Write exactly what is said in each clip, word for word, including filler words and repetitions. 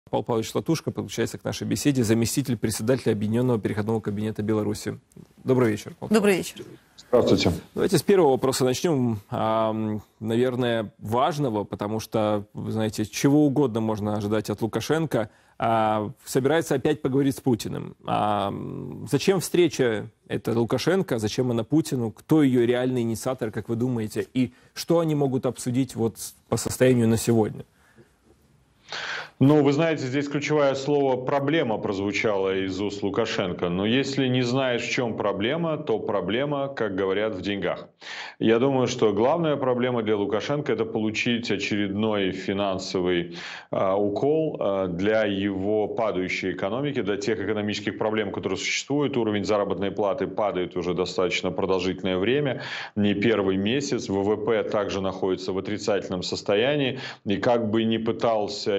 Павел Павлович Латушко подключается к нашей беседе, заместитель председателя Объединенного переходного кабинета Беларуси. Добрый вечер. Павел Добрый Павлович. вечер. Здравствуйте. Давайте с первого вопроса начнем. А, наверное, важного, потому что, вы знаете, чего угодно можно ожидать от Лукашенко. А, собирается опять поговорить с Путиным. А, зачем встреча это Лукашенко, зачем она Путину? Кто ее реальный инициатор, как вы думаете? И что они могут обсудить вот по состоянию на сегодня? Ну, вы знаете, здесь ключевое слово «проблема» прозвучало из уст Лукашенко. Но если не знаешь, в чем проблема, то проблема, как говорят, в деньгах. Я думаю, что главная проблема для Лукашенко – это получить очередной финансовый э, укол э, для его падающей экономики, для тех экономических проблем, которые существуют. Уровень заработной платы падает уже достаточно продолжительное время, не первый месяц. ВВП также находится в отрицательном состоянии. И как бы ни пытался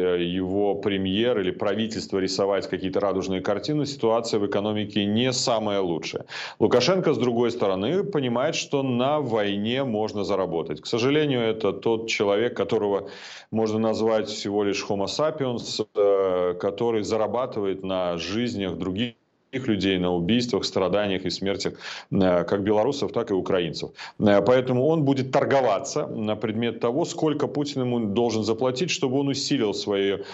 его премьер или правительство рисовать какие-то радужные картины, ситуация в экономике не самая лучшая. Лукашенко, с другой стороны, понимает, что на войне можно заработать. К сожалению, это тот человек, которого можно назвать всего лишь Homo sapiens, который зарабатывает на жизнях других людей, на убийствах, страданиях и смертях как белорусов, так и украинцев. Поэтому он будет торговаться на предмет того, сколько Путин ему должен заплатить, чтобы он усилил свою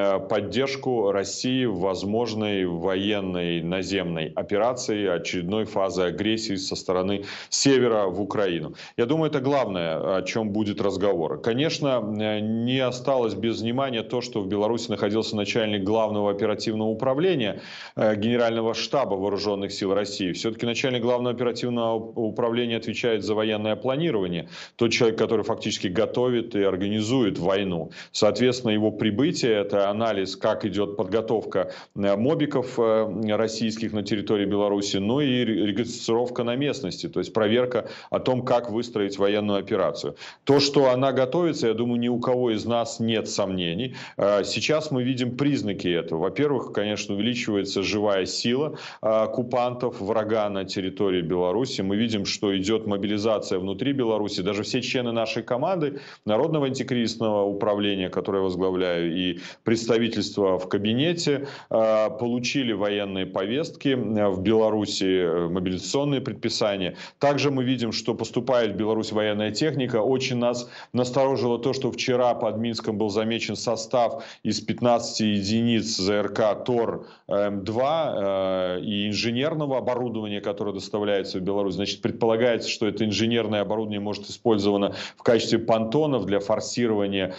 поддержку России в возможной военной наземной операции, очередной фазы агрессии со стороны севера в Украину. Я думаю, это главное, о чем будет разговор. Конечно, не осталось без внимания то, что в Беларуси находился начальник главного оперативного управления генерального штаба Вооруженных сил России. Все-таки начальник главного оперативного управления отвечает за военное планирование. Тот человек, который фактически готовит и организует войну. Соответственно, его прибытие – это анализ, как идет подготовка мобиков российских на территории Беларуси, ну и регистрировка на местности, то есть проверка о том, как выстроить военную операцию. То, что она готовится, я думаю, ни у кого из нас нет сомнений. Сейчас мы видим признаки этого. Во-первых, конечно, увеличивается живая сила оккупантов, врага на территории Беларуси. Мы видим, что идет мобилизация внутри Беларуси. Даже все члены нашей команды, Народного антикризисного управления, которое я возглавляю, и представительство в кабинете, получили военные повестки в Беларуси, мобилизационные предписания. Также мы видим, что поступает в Беларусь военная техника. Очень нас насторожило то, что вчера под Минском был замечен состав из пятнадцати единиц ЗРК ТОР М два и инженерного оборудования, которое доставляется в Беларусь. Значит, предполагается, что это инженерное оборудование может использовано в качестве понтонов для форсирования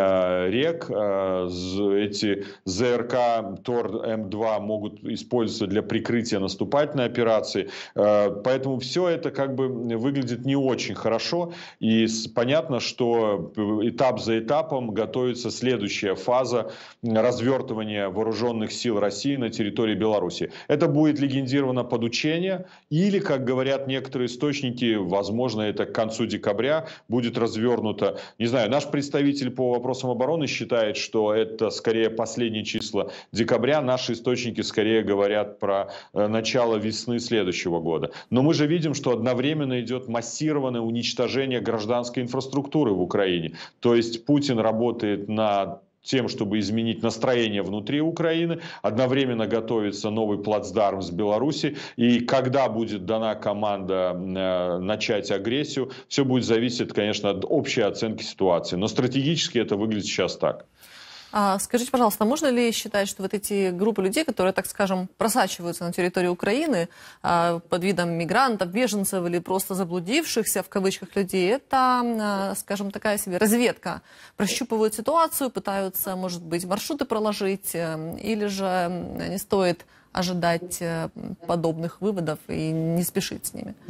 э, рек. Э, эти ЗРК ТОР М два могут использоваться для прикрытия наступательной операции. Э, поэтому все это как бы выглядит не очень хорошо. И понятно, что этап за этапом готовится следующая фаза развертывания вооруженных сил России на территории Беларуси. Это будет легендировано под учение, или, как говорят некоторые источники, возможно, это к концу декабря будет развернуто. Не знаю, наш представитель по вопросам обороны считает, что это скорее последние числа декабря. Наши источники скорее говорят про начало весны следующего года. Но мы же видим, что одновременно идет массированное уничтожение гражданской инфраструктуры в Украине. То есть Путин работает над тем, чтобы изменить настроение внутри Украины. Одновременно готовится новый плацдарм с Беларуси. И когда будет дана команда э, начать агрессию, все будет зависеть, конечно, от общей оценки ситуации. Но стратегически это выглядит сейчас так. А скажите, пожалуйста, можно ли считать, что вот эти группы людей, которые, так скажем, просачиваются на территорию Украины а, под видом мигрантов, беженцев или просто заблудившихся, в кавычках, людей, это, а, скажем, такая себе разведка? Прощупывают ситуацию, пытаются, может быть, маршруты проложить, или же не стоит ожидать подобных выводов и не спешить с ними?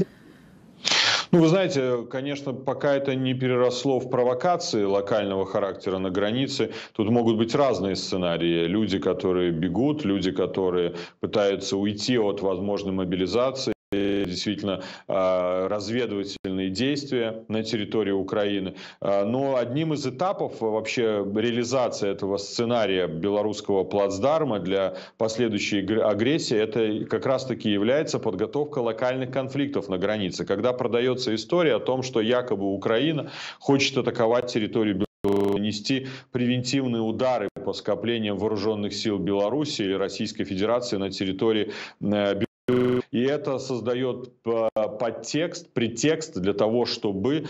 Ну, вы знаете, конечно, пока это не переросло в провокации локального характера на границе, тут могут быть разные сценарии. Люди, которые бегут, люди, которые пытаются уйти от возможной мобилизации. Действительно разведывательные действия на территории Украины. Но одним из этапов вообще реализации этого сценария белорусского плацдарма для последующей агрессии, это как раз-таки является подготовка локальных конфликтов на границе. Когда продается история о том, что якобы Украина хочет атаковать территорию Беларуси нанести превентивные удары по скоплениям вооруженных сил Беларуси или Российской Федерации на территории Беларуси. И это создает подтекст, претекст для того, чтобы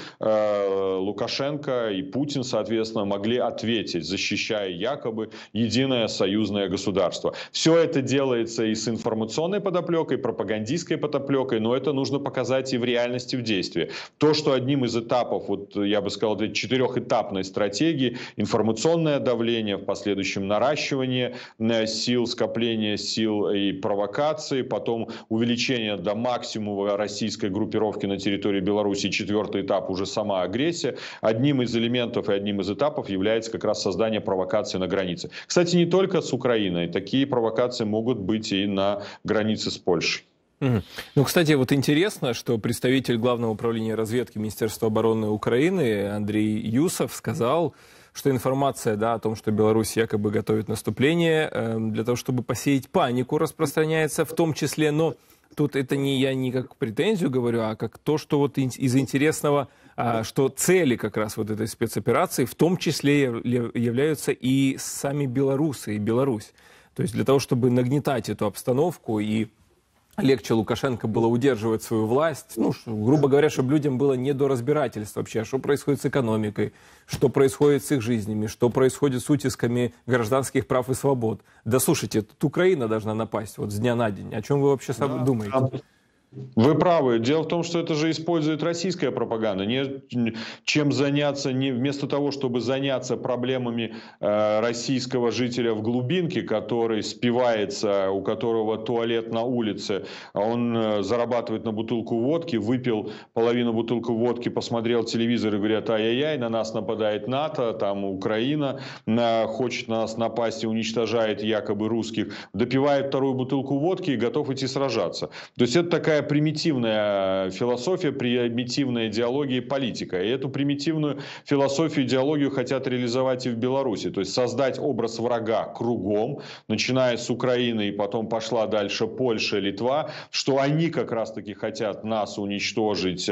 э, Лукашенко и Путин, соответственно, могли ответить, защищая якобы единое союзное государство. Все это делается и с информационной подоплекой, пропагандистской подоплекой, но это нужно показать и в реальности, в действии. То, что одним из этапов, вот я бы сказал, четырехэтапной стратегии, информационное давление, в последующем наращивание сил, скопление сил и провокации, потом увеличение до максимума российской группировки на территории Беларуси, четвертый этап уже сама агрессия. Одним из элементов и одним из этапов является как раз создание провокации на границе. Кстати, не только с Украиной. Такие провокации могут быть и на границе с Польшей. Угу. Ну, кстати, вот интересно, что представитель Главного управления разведки Министерства обороны Украины Андрей Юсов сказал, что информация, да, о том, что Беларусь якобы готовит наступление, э, для того, чтобы посеять панику, распространяется в том числе, но тут это не я не как претензию говорю, а как то, что вот из интересного, а, что цели как раз вот этой спецоперации в том числе являются и сами белорусы, и Беларусь. То есть для того, чтобы нагнетать эту обстановку и легче Лукашенко было удерживать свою власть, ну, грубо говоря, чтобы людям было не до разбирательства вообще, что происходит с экономикой, что происходит с их жизнями, что происходит с утисками гражданских прав и свобод. Да слушайте, тут Украина должна напасть вот с дня на день. О чем вы вообще да, думаете? Вы правы. Дело в том, что это же использует российская пропаганда. Не, чем заняться, не, вместо того, чтобы заняться проблемами э, российского жителя в глубинке, который спивается, у которого туалет на улице, а он э, зарабатывает на бутылку водки, выпил половину бутылки водки, посмотрел телевизор и говорят: ай-яй-яй, на нас нападает НАТО, там Украина на, хочет на нас напасть и уничтожает якобы русских, допивает вторую бутылку водки и готов идти сражаться. То есть это такая примитивная философия, примитивная идеология и политика. И эту примитивную философию, идеологию хотят реализовать и в Беларуси. То есть создать образ врага кругом, начиная с Украины, и потом пошла дальше Польша, Литва, что они как раз-таки хотят нас уничтожить,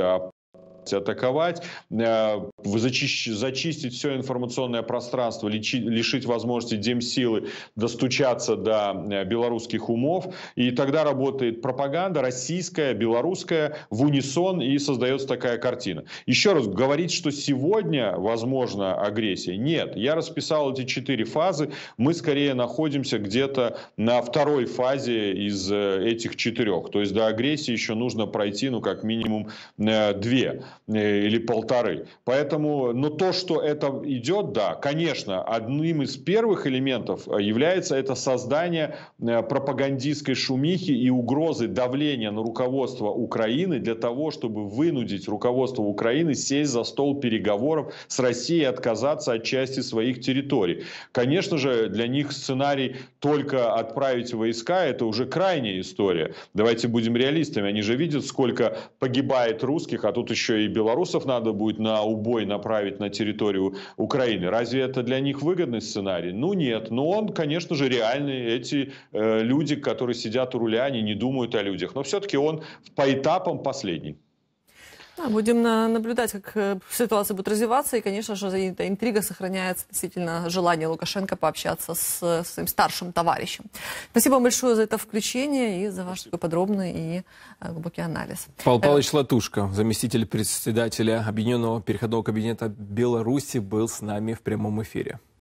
атаковать, зачистить, зачистить все информационное пространство, лишить возможности демсилы достучаться до белорусских умов. И тогда работает пропаганда российская, белорусская в унисон, и создается такая картина. Еще раз, говорить, что сегодня возможна агрессия, нет. Я расписал эти четыре фазы. Мы скорее находимся где-то на второй фазе из этих четырех. То есть до агрессии еще нужно пройти, ну, как минимум две или полторы. Поэтому, но то, что это идет, да, конечно, одним из первых элементов является это создание пропагандистской шумихи и угрозы давления на руководство Украины для того, чтобы вынудить руководство Украины сесть за стол переговоров с Россией и отказаться от части своих территорий. Конечно же, для них сценарий только отправить войска — это уже крайняя история. Давайте будем реалистами. Они же видят, сколько погибает русских, а тут еще и белорусов надо будет на убой направить на территорию Украины. Разве это для них выгодный сценарий? Ну нет. Но он, конечно же, реальный. Эти э, люди, которые сидят у руля, они не думают о людях. Но все-таки он по этапам последний. Да, будем наблюдать, как ситуация будет развиваться. И, конечно же, эта интрига сохраняется, действительно, желание Лукашенко пообщаться с своим старшим товарищем. Спасибо большое за это включение и за ваш такой подробный и глубокий анализ. Павел Павлович Латушко, заместитель председателя Объединенного переходного кабинета Беларуси, был с нами в прямом эфире.